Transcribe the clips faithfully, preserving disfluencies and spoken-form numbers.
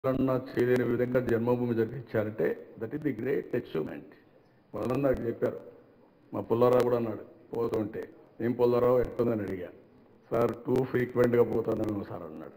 అన్న చేయలేని విధంగా జన్మభూమి జరిపించారంటే that is the great achievement. మొదలు నాకు చెప్పారు, మా పుల్లారావు కూడా అన్నాడు పోతుంటే, ఏం పుల్లారావు ఎట్టుందని అడిగా. సార్ టూ ఫ్రీక్వెంట్గా పోతాను సార్ అన్నాడు.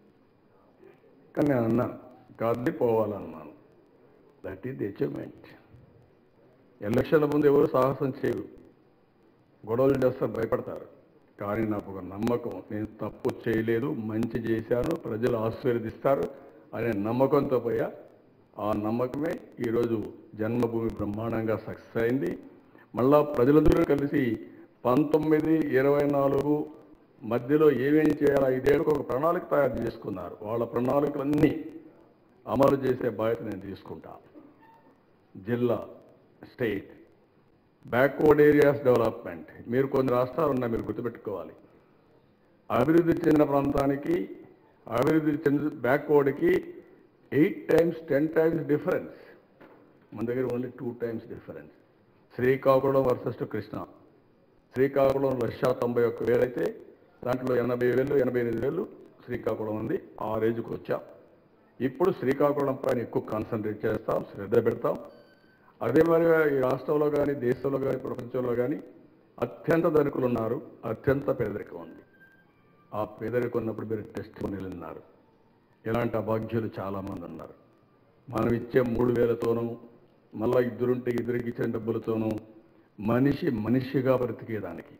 కానీ నేను అన్నాను కాదు పోవాలన్నాను. That is the achievement. ఎలక్షన్ల ముందు ఎవరు సాహసం చేయరు, గొడవలు చేస్తారు, భయపడతారు. కానీ నాకు ఒక నమ్మకం, నేను తప్పు చేయలేదు, మంచి చేశాను, ప్రజలు ఆశీర్వదిస్తారు అనే నమ్మకంతో పోయా. ఆ నమ్మకమే ఈరోజు జన్మభూమి బ్రహ్మాండంగా సక్సెస్ అయింది. మళ్ళా ప్రజలందరూ కలిసి పంతొమ్మిది ఇరవై నాలుగు మధ్యలో ఏమేమి చేయాలో ఐదేళ్ళకు ఒక ప్రణాళిక తయారు చేసుకున్నారు. వాళ్ళ ప్రణాళికలన్నీ అమలు చేసే బాధ్యత నేను తీసుకుంటా. జిల్లా, స్టేట్, బ్యాక్వర్డ్ ఏరియాస్ డెవలప్మెంట్, మీరు కొన్ని రాష్ట్రాలు ఉన్నాయి, మీరు గుర్తుపెట్టుకోవాలి. అభివృద్ధి చెందిన ప్రాంతానికి అభివృద్ధి చెంది బ్యాక్వర్డ్కి eight times ten times difference. మన దగ్గర only two times difference. Srikakulam versus Krishna. Srikakulam లక్ష తొంభై ఒక్క వేలు అయితే దాంట్లో ఎనభై వేలు ఎనభై ఎనిమిది వేలు శ్రీకాకుళం ఉంది. ఆ రేంజ్కి వచ్చాం. ఇప్పుడు శ్రీకాకుళం పైన ఎక్కువ కాన్సన్ట్రేట్ చేస్తాం, శ్రద్ధ పెడతాం. అదే మరి ఈ రాష్ట్రంలో కానీ దేశంలో కానీ ప్రపంచంలో కానీ అత్యంత ధనికులు ఉన్నారు, అత్యంత పేదరికం ఉంది. ఆ పేదరికం ఉన్నప్పుడు మీరు టెస్ట్ మనీలు ఉన్నారు. ఇలాంటి అభాగ్యులు చాలామంది ఉన్నారు. మనం ఇచ్చే మూడు వేలతోనూ మళ్ళీ ఇద్దరుంటే ఇద్దరికి ఇచ్చిన డబ్బులతోనూ మనిషి మనిషిగా బ్రతికేదానికి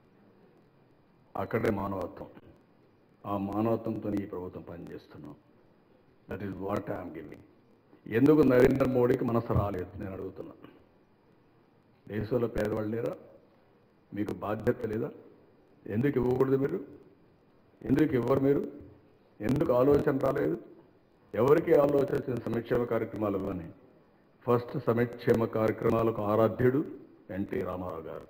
అక్కడే మానవత్వం. ఆ మానవత్వంతో ఈ ప్రభుత్వం పనిచేస్తున్నాం. That is what I'm giving. ఎందుకు నరేంద్ర మోడీకి మనసు రాలేదు నేను అడుగుతున్నా. దేశంలో పేదవాళ్ళు లేరా? మీకు బాధ్యత లేదా? ఎందుకు ఇవ్వకూడదు మీరు? ఎందుకు ఇవ్వరు మీరు? ఎందుకు ఆలోచన రాలేదు? ఎవరికి ఆలోచించిన సంక్షేమ కార్యక్రమాలు కానీ ఫస్ట్ సంక్షేమ కార్యక్రమాలకు ఆరాధ్యుడు ఎన్టీ రామారావు గారు.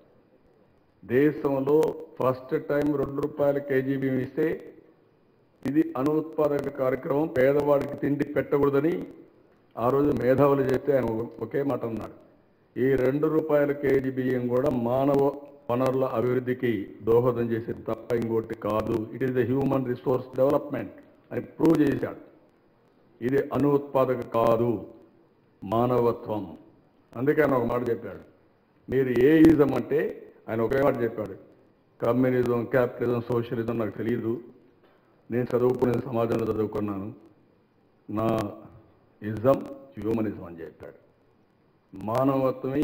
దేశంలో ఫస్ట్ టైం రెండు రూపాయల కేజీ బియ్యం ఇస్తే ఇది అనుత్పాదక కార్యక్రమం, పేదవాడికి తిండి పెట్టకూడదని ఆ రోజు మేధావులు చెప్తే ఆయన ఒకే మాట అన్నాడు, ఈ రెండు రూపాయల కేజీ బియ్యం కూడా మానవ వనరుల అభివృద్ధికి దోహదం చేసేది తప్ప ఇంకోటి కాదు. It is the human resource development అని ప్రూవ్ చేశాడు. ఇది అనుత్పాదక కాదు, మానవత్వం. అందుకే ఆయన ఒక మాట చెప్పాడు, మీరు ఏ ఇజం అంటే ఆయన ఒకే మాట చెప్పాడు, కమ్యూనిజం, క్యాపిటలిజం, సోషలిజం నాకు తెలియదు, నేను చదువుకునే సమాజంలో చదువుకున్నాను, నా ఇజం హ్యూమనిజం అని చెప్పాడు. మానవత్వమే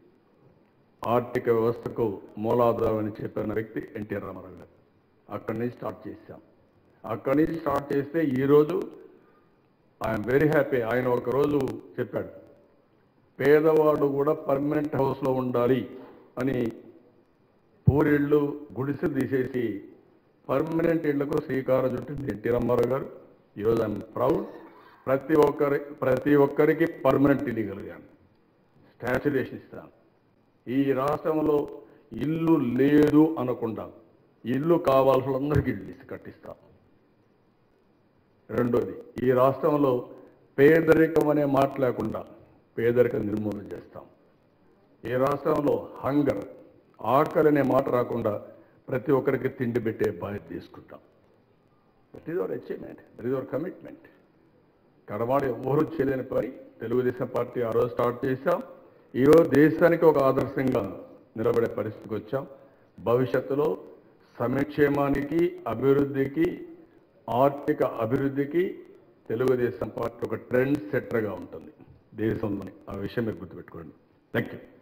ఆర్థిక వ్యవస్థకు మూలాధారం అని చెప్పిన వ్యక్తి ఎన్టీ రామారావు గారు. అక్కడి నుంచి స్టార్ట్ చేశాం. అక్కడి నుంచి స్టార్ట్ చేస్తే ఈరోజు ఐఎమ్ వెరీ హ్యాపీ. ఆయన ఒకరోజు చెప్పాడు, పేదవాడు కూడా పర్మనెంట్ హౌస్లో ఉండాలి అని పూరిళ్ళు గుడిసెలు తీసేసి పర్మనెంట్ ఇళ్లకు శ్రీకారం చుట్టింది ఎన్టీ రామారావు గారు. ఈరోజు ఐఎమ్ ప్రౌడ్. ప్రతి ఒక్కరి ప్రతి ఒక్కరికి పర్మనెంట్ ఇల్లు కలిగాను, స్టాచ్యురేషన్ ఇస్తాను. ఈ రాష్ట్రంలో ఇల్లు లేదు అనకుండా ఇల్లు కావాల్సిన అందరికీ ఇల్లు ఇచ్చి కట్టిస్తాం. రెండోది, ఈ రాష్ట్రంలో పేదరికం అనే మాట లేకుండా పేదరికం నిర్మూలన చేస్తాం. ఈ రాష్ట్రంలో హంగర్, ఆకలి అనే మాట రాకుండా ప్రతి ఒక్కరికి తిండి పెట్టే బాధ్యత తీసుకుంటాం. That is our achievement, that is our commitment. కడవాడు ఎవరు చేయలేని పని తెలుగుదేశం పార్టీ ఆ రోజు స్టార్ట్ చేశాం. ఈరోజు దేశానికి ఒక ఆదర్శంగా నిలబడే పరిస్థితికి వచ్చాం. భవిష్యత్తులో సంక్షేమానికి, అభివృద్ధికి, ఆర్థిక అభివృద్ధికి తెలుగుదేశం పార్టీ ఒక ట్రెండ్ సెట్టర్గా ఉంటుంది దేశంలోని. ఆ విషయం మీరు గుర్తుపెట్టుకోండి. Thank you.